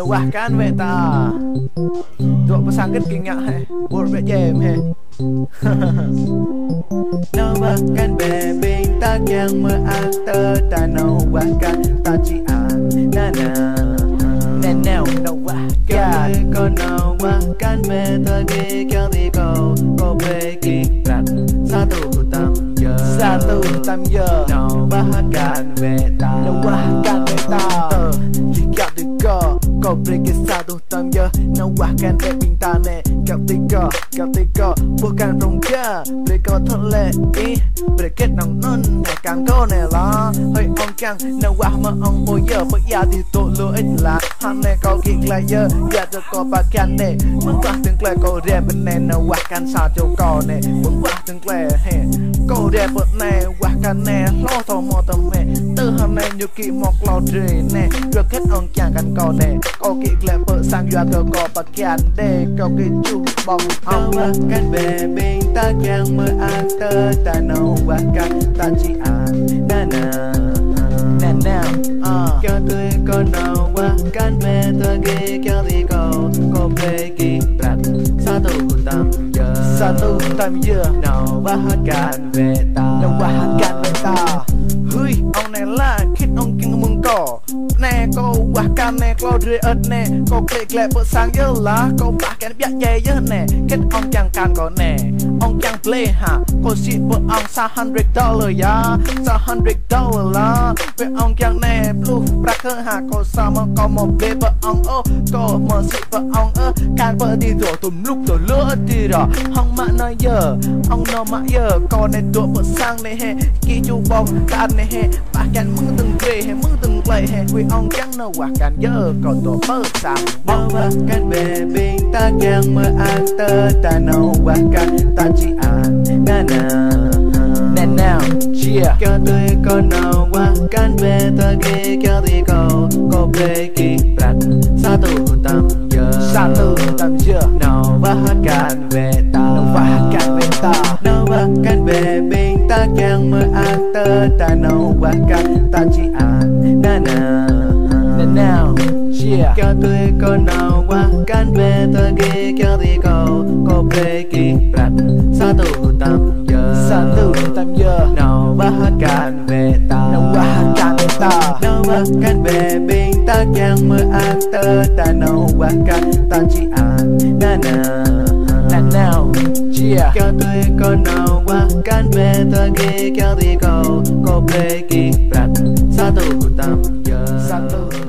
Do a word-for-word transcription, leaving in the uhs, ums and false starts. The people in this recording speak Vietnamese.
nawahkan beta Tua pesangkit kinyak he Bur be jem he Nawahkan be bintang yang meantar tak nawahkan tak cian Nana Nenau nawahkan Kau nawahkan be tergi kau di kau Kau pergi berat satu tam je Satu tam je Nawahkan beta Nawahkan beta Jika tiga Kau pergi satu tam je Nawahkan be bintang ne Kau tiga Kau tiga Bukan rongga Mereka thole eh Berket nong nun Nekan kau ne la Hoi ong kang Nawah ma ong mo ye Bởi ya thì tội lỗi ít là Hắn ne kau kik lại ye Ya cho kau bagian ne Mừng quá từng kle kau rep bên ne Nawahkan sa cho kau ne Mừng quá từng kle he Kau rep bên ne Wahkan ne Lo thọ mò tâm me Từ hôm nay như kỳ mọc lo rề ne Rồi kết ong kang kan kau ne Kau kik lại bởi sang ya cho kau bagian ne Kau kik chu bong Nawahkan be bintang yang meantar tak nawahkan tak cian Nana Nana Kau tươi kau nawahkan be tergi kau di kau Kau pergi berat satu tam je Satu tam je Nawahkan beta Nawahkan beta Hui ông này là khít ông kinh mừng cỏ Nè cô wahkan nè Kau rơi ớt nè Kau klik lẹ bữa sang dơ lá Kau bahkan biak dây dơ nè Kết ông chẳng can có nè Ông chẳng play hả Kau shit bữa ông sa hundred dollar ya Sa hundred dollar la Về ông chẳng nè Blue bracker hả Kau sama kau mau bê bữa ông ơ Kau mở shit bữa ông ơ Can bữa đi rồi tùm lúc rồi lỡ đi rồi Ông mạ nói dơ Ông nó mạ dơ Kau này tụi bữa sang nè he Kì chú bông Tàn nè he Bahkan mừng từng về he Mừng từng play he Vì ông chẳng nawahkan dơ Kau tụi bữa sang Nawahkan be bintang yang meantar tak nawahkan tak cian Nana Nana Yeah Kau tươi kau nawahkan be tergi kau di kau Kau pergi berat satu tam je Satu tam je Nawahkan beta Nawahkan beta Nawahkan be bintang yang meantar tak nawahkan tak cian Nana Nana Yeah Kau tươi kau nawahkan be tergi kau di kau Kau pergi berat satu tam je Satu tam je Nawahkan beta Nawahkan beta Nawahkan be bintang yang meantar tak nawahkan tak cian Nana Nana Yeah Kau tươi kau nawahkan be tergi kau di kau Kau pergi berat satu tam je Satu